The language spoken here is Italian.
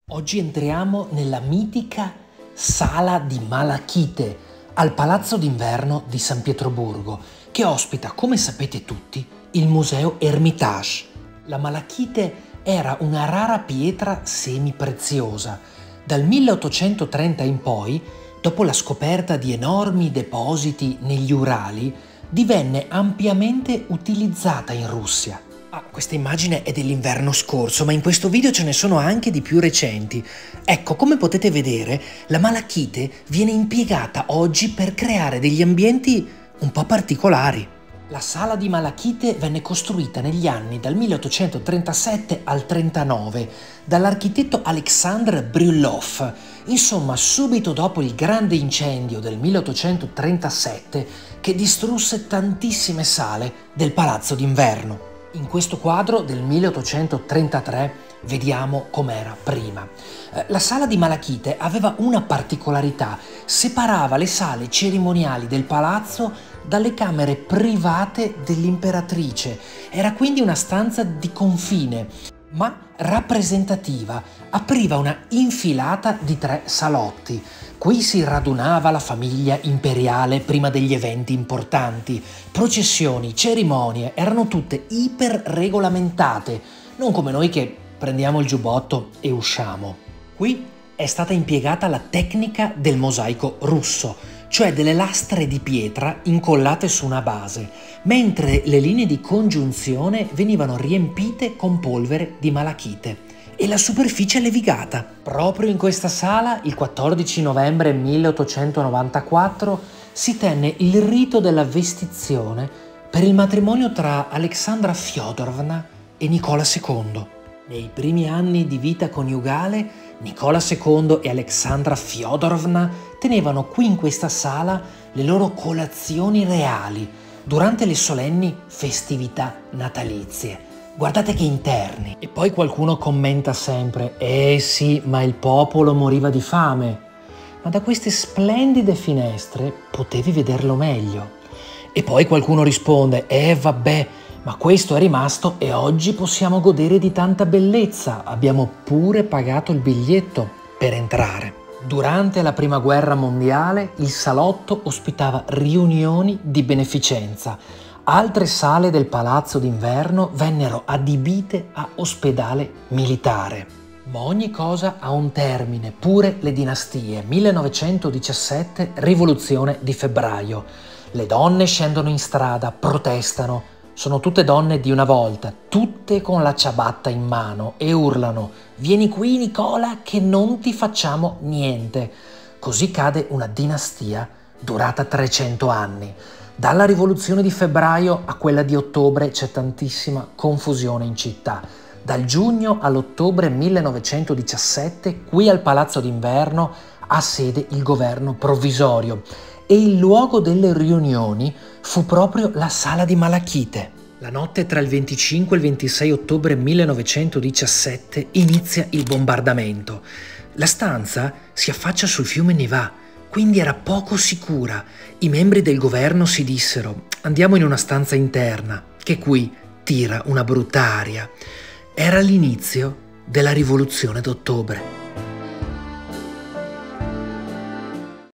Oggi entriamo nella mitica Sala di Malachite al Palazzo d'Inverno di San Pietroburgo, che ospita, come sapete tutti, il Museo Hermitage. La malachite era una rara pietra semipreziosa. Dal 1830 in poi, dopo la scoperta di enormi depositi negli Urali, divenne ampiamente utilizzata in Russia. Questa immagine è dell'inverno scorso, ma in questo video ce ne sono anche di più recenti. Ecco, come potete vedere, la malachite viene impiegata oggi per creare degli ambienti un po' particolari. La sala di malachite venne costruita negli anni dal 1837 al 39 dall'architetto Alexandre Bryullov, insomma subito dopo il grande incendio del 1837 che distrusse tantissime sale del Palazzo d'Inverno. In questo quadro del 1833 vediamo com'era prima. La sala di malachite aveva una particolarità: separava le sale cerimoniali del palazzo dalle camere private dell'imperatrice. Era quindi una stanza di confine, ma rappresentativa. Apriva una infilata di 3 salotti. Qui si radunava la famiglia imperiale prima degli eventi importanti. Processioni, cerimonie erano tutte iper regolamentate, non come noi che prendiamo il giubbotto e usciamo. Qui è stata impiegata la tecnica del mosaico russo, cioè delle lastre di pietra incollate su una base, mentre le linee di congiunzione venivano riempite con polvere di malachite e la superficie levigata. Proprio in questa sala, il 14 novembre 1894, si tenne il rito della vestizione per il matrimonio tra Alexandra Fyodorovna e Nicola II. Nei primi anni di vita coniugale, Nicola II e Alexandra Fyodorovna tenevano qui in questa sala le loro colazioni reali durante le solenni festività natalizie. Guardate che interni. E poi qualcuno commenta sempre: sì, ma il popolo moriva di fame. Ma da queste splendide finestre potevi vederlo meglio. E poi qualcuno risponde: vabbè, ma questo è rimasto e oggi possiamo godere di tanta bellezza. Abbiamo pure pagato il biglietto per entrare. Durante la Prima Guerra Mondiale il salotto ospitava riunioni di beneficenza. Altre sale del Palazzo d'Inverno vennero adibite a ospedale militare. Ma ogni cosa ha un termine, pure le dinastie. 1917, rivoluzione di febbraio. Le donne scendono in strada, protestano. Sono tutte donne di una volta, tutte con la ciabatta in mano e urlano: «Vieni qui, Nicola, che non ti facciamo niente». Così cade una dinastia durata 300 anni. Dalla rivoluzione di febbraio a quella di ottobre c'è tantissima confusione in città. Dal giugno all'ottobre 1917 qui al Palazzo d'Inverno ha sede il governo provvisorio e il luogo delle riunioni fu proprio la Sala di Malachite. La notte tra il 25 e il 26 ottobre 1917 inizia il bombardamento. La stanza si affaccia sul fiume Neva, quindi era poco sicura. I membri del governo si dissero: andiamo in una stanza interna, che qui tira una brutta aria. Era l'inizio della rivoluzione d'ottobre.